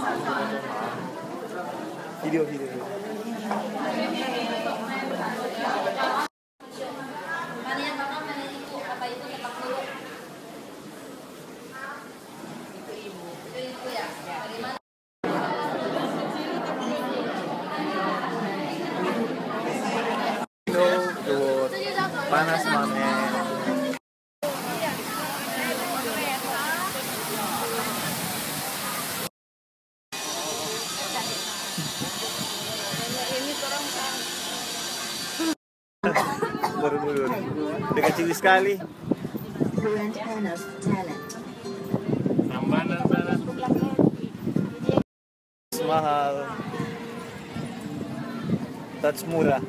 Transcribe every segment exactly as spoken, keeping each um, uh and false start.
Video video. Panas banget. Baru-baru udah kecil sekali. Sambanan sana. Mahal. Touch murah.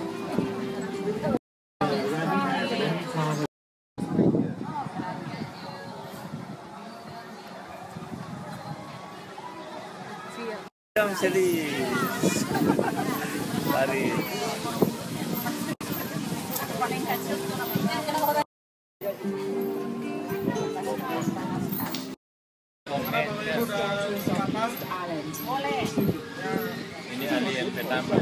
Jam serius. Mari. Ini alien pertama.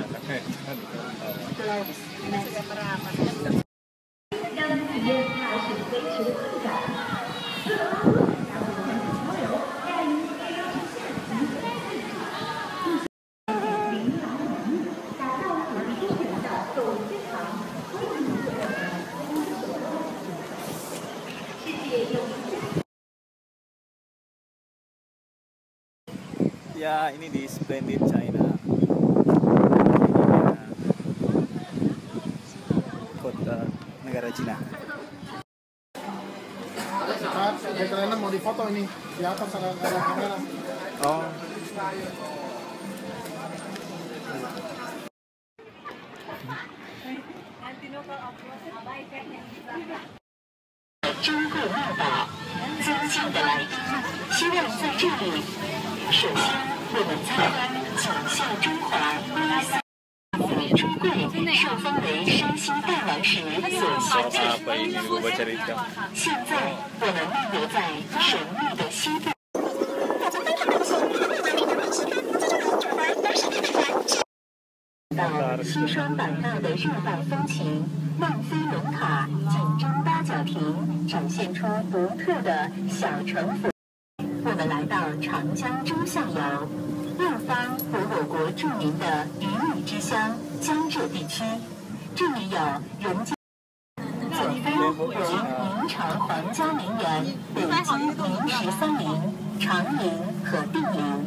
Ya, ini di Splendid China. Kota negara Cina. Karena mau difoto ini di atas ada kamera. Oh. Apa ini gua cerita? 西双版纳的热带风情，望飞轮塔紧张八角亭展现出独特的小城府。我们来到长江中下游，右方有我国著名的鱼米之乡江浙地区，这里有人间。左方为明朝皇家陵园北京明十三陵、长陵和定陵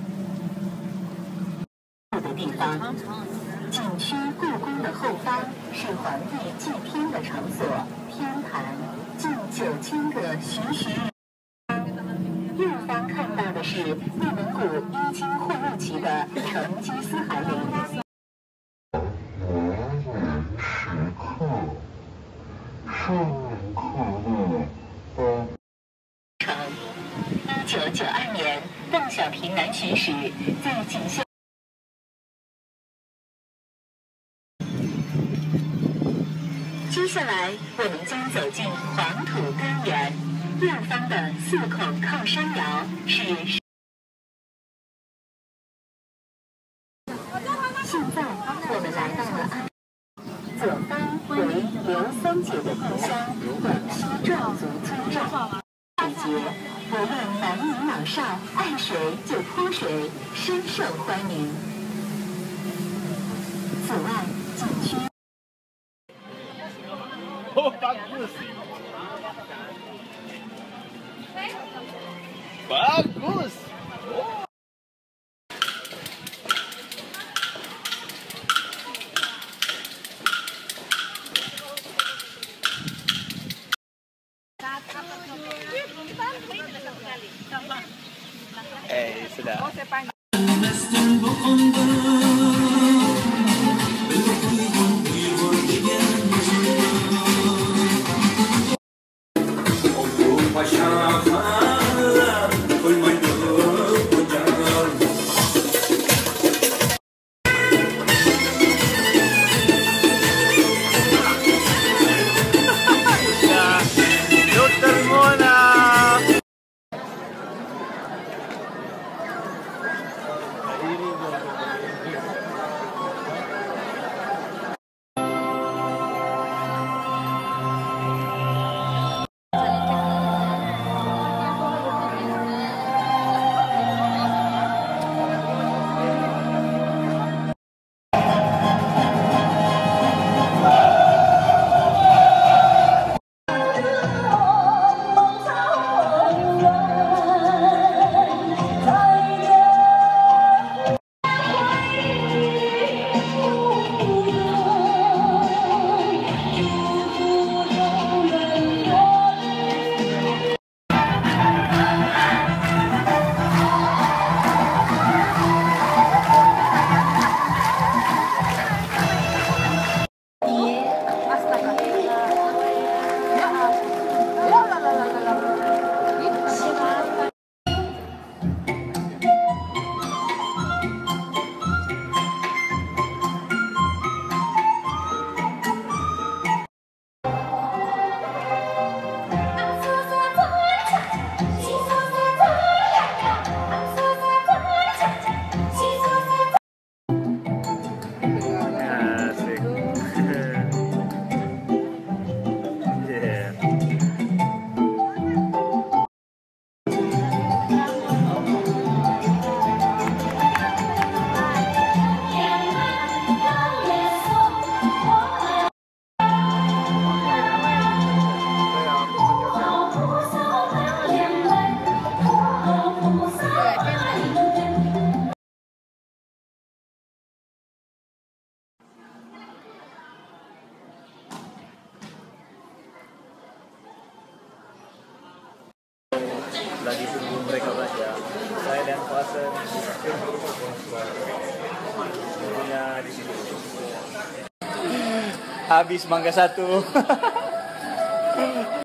的地方。景区故宫的后方是皇帝祭天的场所，天坛近九千个徐徐。右方看到的是内蒙古伊金混入期的成吉思汗陵。一九九二年，邓小平南巡时，在景县。接下来，我们将走进黄土根源。右方的四孔靠山窑是。现在，我们来到了安。左方为刘三姐的故乡广西壮族村寨。水节，无论男女老少，爱谁就泼水，深受欢迎。此外，景区。 Oh, bagus. Bagus. Oh. Eh, sudah. kawasan punya di sini. Habis mangga satu.